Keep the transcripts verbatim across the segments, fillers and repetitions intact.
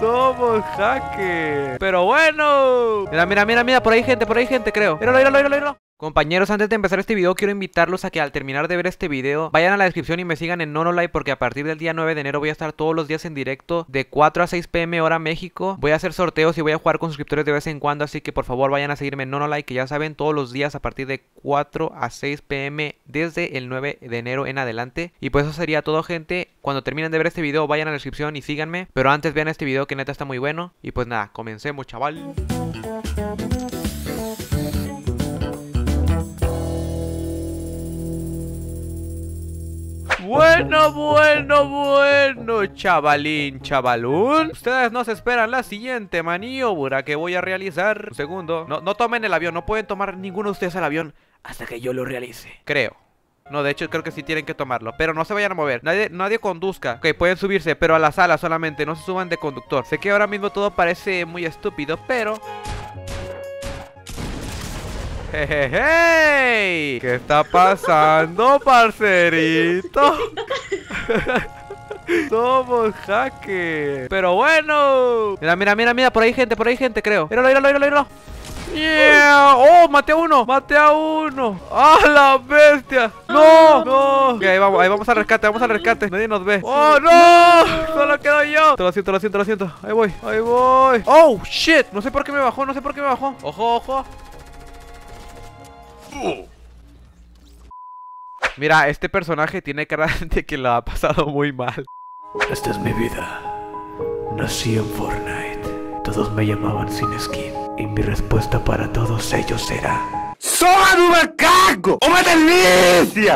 Somos hackers. Pero bueno. Mira, mira, mira, mira. Por ahí gente, por ahí gente, creo. Míralo, míralo, míralo, míralo. Compañeros, antes de empezar este video quiero invitarlos a que al terminar de ver este video vayan a la descripción y me sigan en Nonolive, porque a partir del día nueve de enero voy a estar todos los días en directo de cuatro a seis p m hora México. Voy a hacer sorteos y voy a jugar con suscriptores de vez en cuando, así que por favor vayan a seguirme en Nonolive, que ya saben, todos los días a partir de cuatro a seis p m desde el nueve de enero en adelante. Y pues eso sería todo, gente. Cuando terminen de ver este video vayan a la descripción y síganme, pero antes vean este video que neta está muy bueno. Y pues nada, comencemos, chaval. Bueno, bueno, bueno, chavalín, chavalún. Ustedes no se esperan la siguiente maniobra que voy a realizar. Un segundo. No, no tomen el avión, no pueden tomar ninguno de ustedes el avión hasta que yo lo realice. Creo. No, de hecho creo que sí tienen que tomarlo, pero no se vayan a mover. Nadie, nadie conduzca. Ok, pueden subirse, pero a la sala solamente. No se suban de conductor. Sé que ahora mismo todo parece muy estúpido, pero... ¡Hey! ¿Qué está pasando, parcerito? Somos hackers. Pero bueno. Mira, mira, mira, mira. Por ahí gente, por ahí gente, creo. Míralo, míralo, míralo, míralo. Yeah. Oh, maté a uno. Maté a uno. ¡Ah, la bestia! ¡No! ¡No! Ok, ahí vamos, ahí vamos al rescate, vamos al rescate. Nadie nos ve. ¡Oh, no! Solo quedo yo. Te lo siento, lo siento, lo siento. Ahí voy, ahí voy. ¡Oh, shit! No sé por qué me bajó, no sé por qué me bajó. Ojo, ojo. Mira, este personaje tiene cara de que lo ha pasado muy mal. Esta es mi vida. Nací en Fortnite. Todos me llamaban sin skin. Y mi respuesta para todos ellos era: ¡soy un macaco! ¡Una delicia!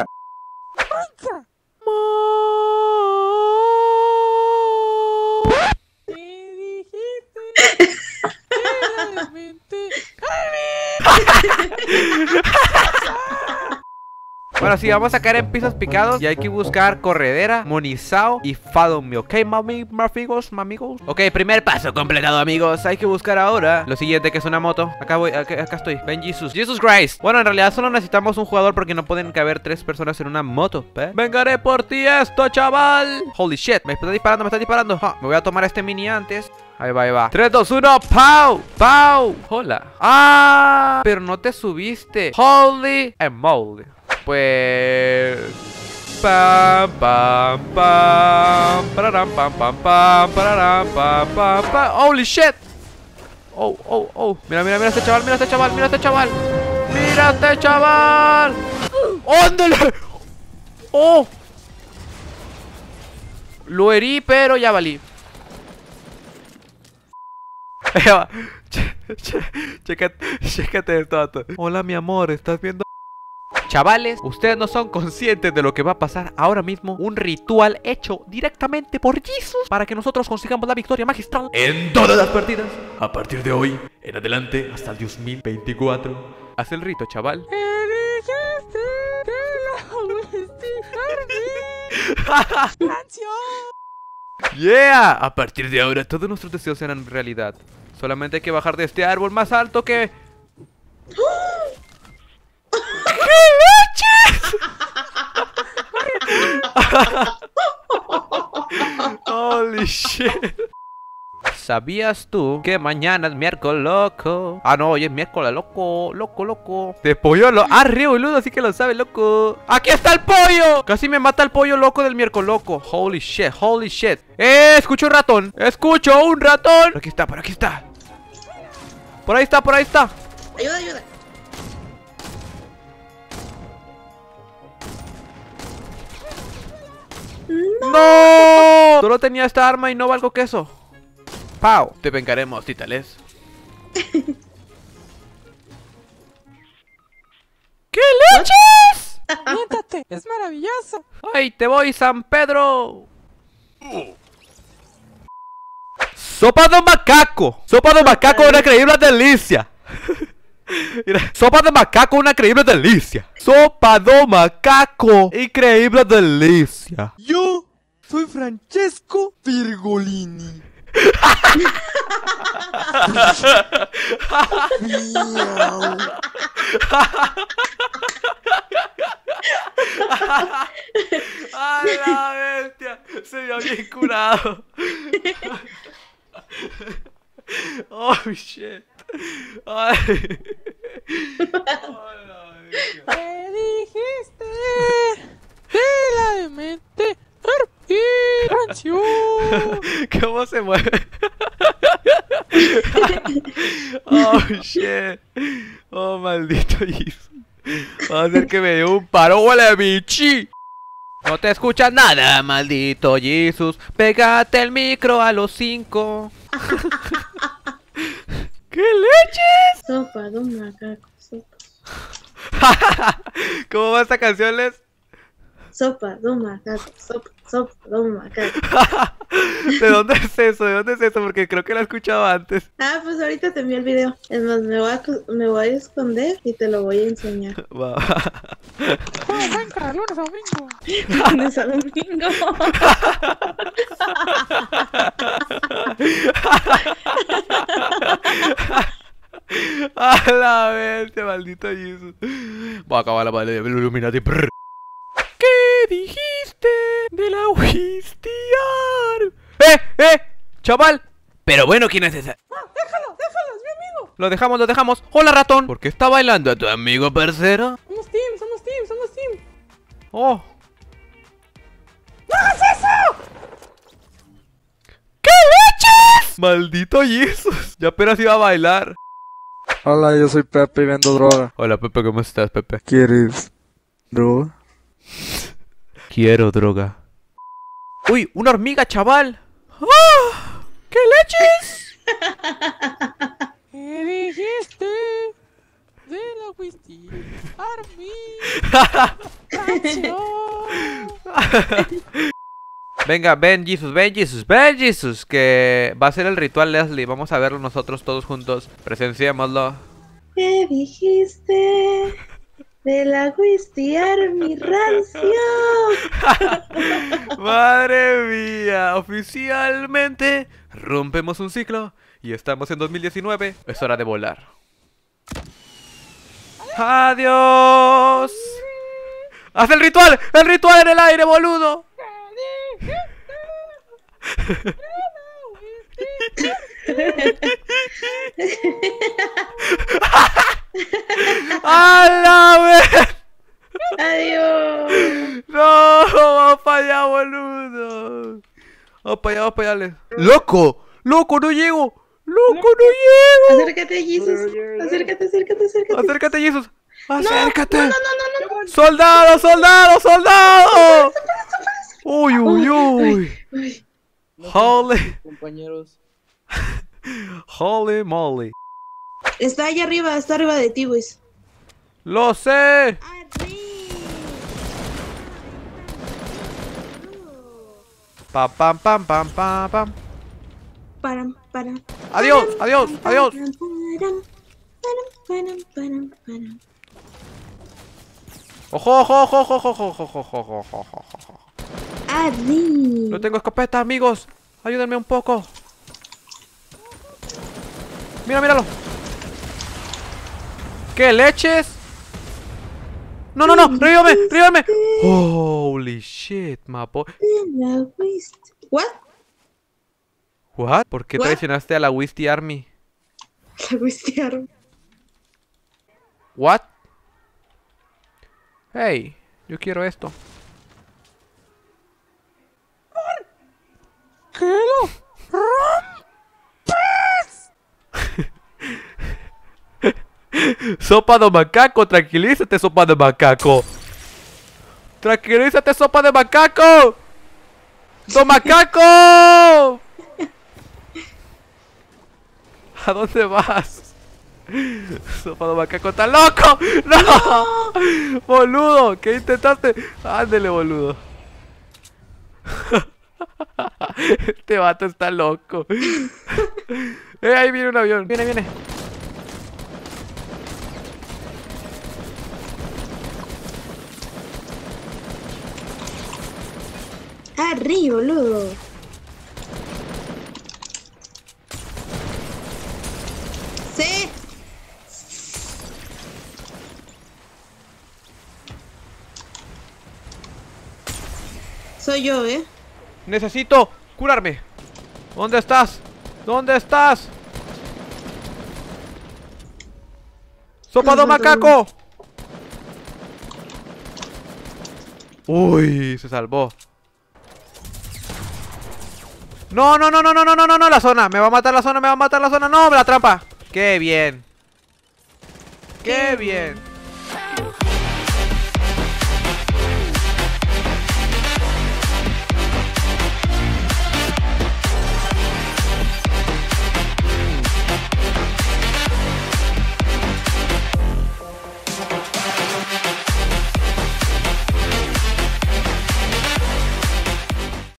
Bueno, sí, vamos a caer en pisos picados y hay que buscar corredera, monizao y follow me, ¿ok, mami, amigos, amigos? Ok, primer paso completado, amigos. Hay que buscar ahora lo siguiente, que es una moto. Acá voy, acá, acá estoy. Ven, Jesus, Jesus Christ. Bueno, en realidad solo necesitamos un jugador porque no pueden caber tres personas en una moto, ¿eh? Vengaré por ti esto, chaval. Holy shit, me está disparando, me está disparando. Ah, me voy a tomar este mini antes. Ahí va, ahí va. tres, dos, uno, ¡pau! ¡Pau! Hola. ¡Ah! Pero no te subiste. Holy and moly. Pues... Pam, pam, pam. Pararam, pam, pam, pam. Pararam, pam, pam, pam. Holy shit. Oh, oh, oh. Mira, mira, mira este chaval, mira este chaval, mira este chaval. Mira este chaval. ¡Ándale! ¡Oh! Lo herí, pero ya valí. Chécate, chécate esto, vato. Hola, mi amor, ¿estás viendo? Chavales, ustedes no son conscientes de lo que va a pasar ahora mismo. Un ritual hecho directamente por Jesus para que nosotros consigamos la victoria magistral en todas las partidas, a partir de hoy en adelante hasta el dos mil veinticuatro. Haz el rito, chaval. Yeah, a partir de ahora todos nuestros deseos serán realidad. Solamente hay que bajar de este árbol más alto que... ¡Qué leches! Holy shit. ¿Sabías tú que mañana es miércoles loco? Ah, no, hoy es miércoles loco, loco, loco. De pollo lo... Ah, re boludo, así que lo sabe, loco. ¡Aquí está el pollo! Casi me mata el pollo loco del miércoles loco. Holy shit, holy shit. ¡Eh! Escucho un ratón. Escucho un ratón. Por aquí está, por aquí está. Por ahí está, por ahí está. Ayuda, ayuda. ¡No! Solo tenía esta arma y no valgo queso. ¡Pau! Te vengaremos, titales. ¡Qué leches! Miéntate, es maravilloso. ¡Ay, te voy, San Pedro! ¡Sopa de macaco! ¡Sopa de macaco, una increíble delicia! Mira, sopa de macaco, una increíble delicia. Sopa de macaco, increíble delicia. Yo soy Francesco Virgolini. ¡A la bestia! Se vio bien curado. Oh, shit. Ay. Oh, la verga. ¿Qué dijiste? De la demente rancio. ¿Cómo se mueve? Oh, shit. Oh, maldito Jesus. Va a hacer que me dé un paro, huele bichi. No te escuchas nada, maldito Jesus. Pégate el micro a los cinco. ¿Qué leches? Sopa de un macaco, sopa. ¿Cómo va esta canción, Les? Sopa de un macaco, sopa, sopa de un macaco. ¿De dónde es eso? ¿De dónde es eso? Porque creo que lo he escuchado antes. Ah, pues ahorita te envío el video. Es más, me voy a, me voy a esconder y te lo voy a enseñar. Va. ¿Cómo arranca? Lunes a domingo. Lunes a domingo. A la vez, maldito Jesus. Voy a acabar la madre de Illuminati. Prr. ¿Qué dijiste de la Wistiar? ¡Eh, eh! ¡Chaval! Pero bueno, ¿quién es esa? Ah, déjalo, déjalo, es mi amigo. Lo dejamos, lo dejamos. Hola, ratón. ¿Por qué está bailando a tu amigo, parcero? Somos team, somos team, somos team. Oh. ¡No hagas eso! ¿Qué leches? Maldito Jesus. Ya apenas iba a bailar. Hola, yo soy Pepe y vendo droga. Hola, Pepe, ¿cómo estás, Pepe? ¿Quieres droga? Quiero droga. Uy, una hormiga, chaval. ¡Oh! ¿Qué leches? ¿Qué dijiste? De la Wisti Army rancio. Venga, ven Jesus, ven Jesus, ven Jesus. Que va a ser el ritual, Leslie. Vamos a verlo nosotros todos juntos. Presenciémoslo. ¿Qué dijiste? De la Wistiar mi rancio. Madre mía, oficialmente rompemos un ciclo y estamos en dos mil diecinueve. Es hora de volar. Adiós. Haz el ritual, el ritual en el aire, boludo. ¡A la vez! Adiós. ¡No! ¡Vamos para allá, boludo! ¡Vamos para allá, vamos para allá! ¡Loco! ¡Loco, no llego! ¡Loco, no llego! Acércate, Jesus. Acércate, acércate, acércate. ¡Acércate, Jesus! ¡Acércate! No, no, no, no, no. ¡Soldado, soldado, soldado! ¡Uy, uy, uy! Uy. ¡Holy! Compañeros. ¡Holy moly! Está allá arriba, está arriba de ti, güey. ¡Lo sé! Pam, pam, pam, pam, pam, pam. Param, param. Adiós, adiós, adiós. Param, param, param, param, param. ¡Ojo, ojo, ojo, ojo, ojo, ojo, ojo, ojo, ojo, ojo, ojo! Arri. No tengo escopeta, amigos. Ayúdenme un poco. Mira, míralo. ¿Qué leches? No, no, no. Revívame, revívame. Holy shit, mapo. La Wist. What? What? ¿Por qué What? traicionaste a la Wisty Army? La Wistiar. What? Hey, yo quiero esto. ¿Qué lo Sopa de macaco, tranquilízate, sopa de macaco. Tranquilízate, sopa de macaco. ¡Do macaco! ¿A dónde vas? Sopa de macaco, ¡está loco! ¡No! ¡Boludo! ¿Qué intentaste? Ándele, boludo. Este vato está loco. Eh, ahí viene un avión. Viene, viene. Arri, boludo. Sí. Soy yo, ¿eh? Necesito curarme. ¿Dónde estás? ¿Dónde estás? ¡Sopado macaco! Uy, se salvó. No, no, no, no, no, no, no, no, no, la zona. Me va a matar la zona, me va a matar la zona. No, me la trampa. Qué bien. Qué bien.